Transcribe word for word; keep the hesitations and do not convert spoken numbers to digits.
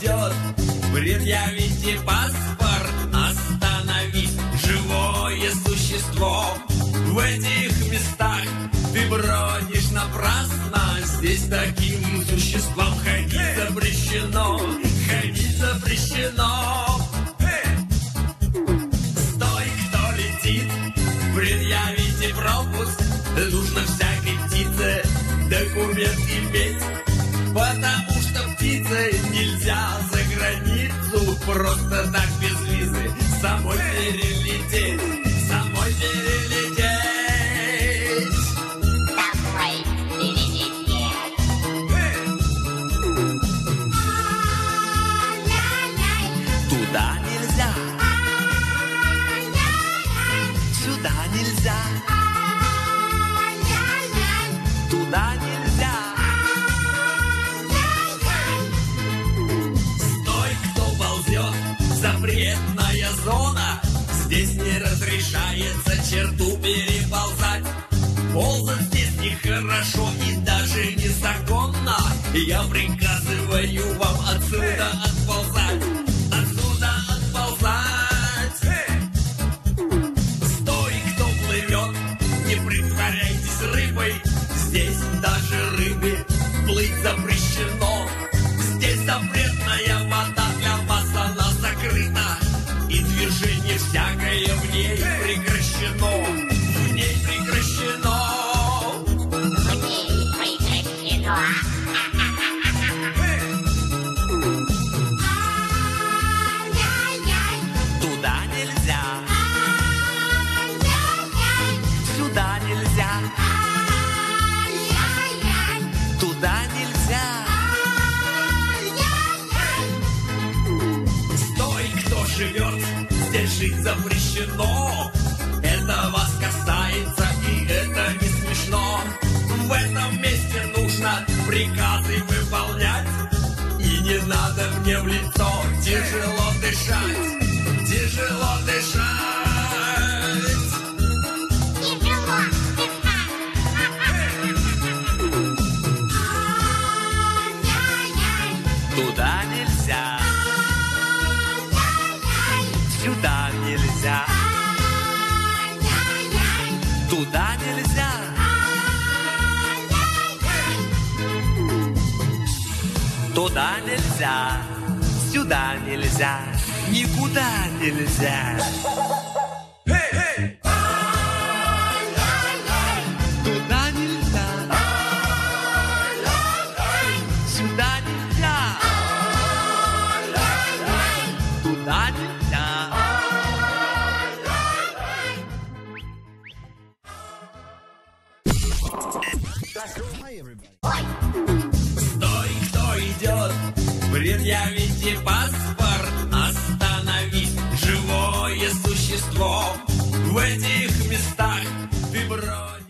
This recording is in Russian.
идет? Предъявите паспорт, остановись. Живое существо в этих местах. Ты бродишь напрасно, здесь таким существам ходить запрещено. Ходить запрещено. Стой, кто летит, предъявите пропуск. Нужно всякой птице документ иметь, потому что птице нельзя за границу просто так без визы самой перелететь, самой перелететь. Самой перелететь. Туда нельзя, сюда нельзя. Туда нельзя. Стой, кто ползет, запретная зона. Здесь не разрешается черту переползать. Ползать здесь нехорошо и даже незаконно. Я приказываю вам отсюда отползать. Отсюда отползать. Стой, кто плывет, не притворяйтесь рыбой. Здесь даже рыбе плыть запрещено. Здесь запретная вода, для вас она закрыта. И движение всякое в ней прекращено. В ней прекращено. В ней прекращено. Туда нельзя. Сюда нельзя. Туда нельзя. Стой, кто живет, здесь жить запрещено. Это вас касается, и это не смешно. В этом месте нужно приказы выполнять. И не надо мне в лицо тяжело дышать. Тяжело дышать. Туда нельзя. Сюда нельзя. Туда нельзя. Туда нельзя. Сюда нельзя. Никуда нельзя. Туда нельзя. Сюда нельзя. Туда нельзя. Стой, кто идет, предъявите паспорт, остановись. Живое существо в этих местах. Ты брось.